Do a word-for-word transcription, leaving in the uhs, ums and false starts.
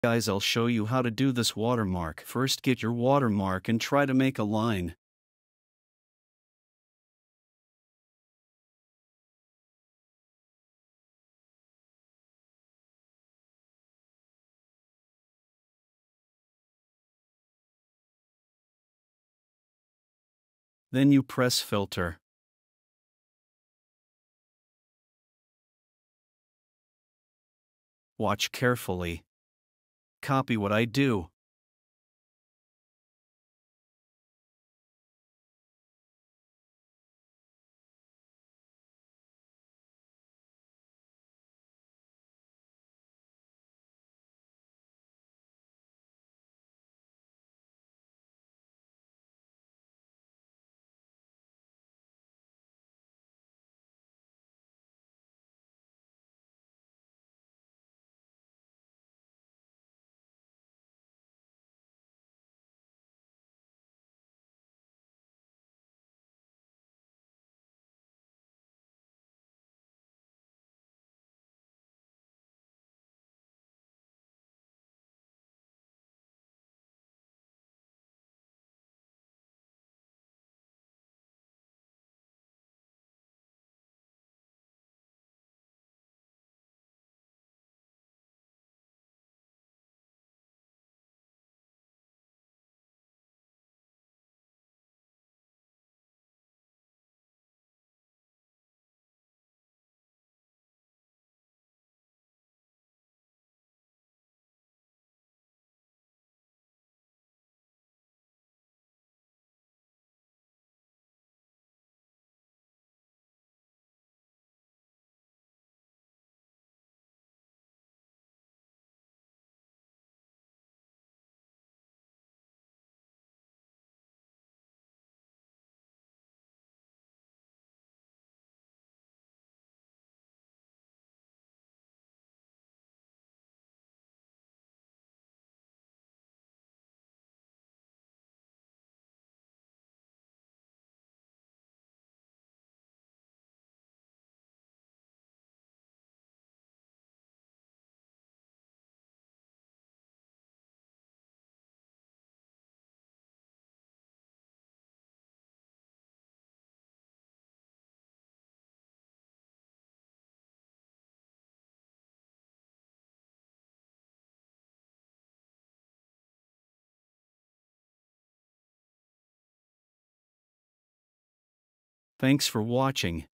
Guys, I'll show you how to do this watermark. First, get your watermark and try to make a line. Then you press filter. Watch carefully. Copy what I do. Thanks for watching.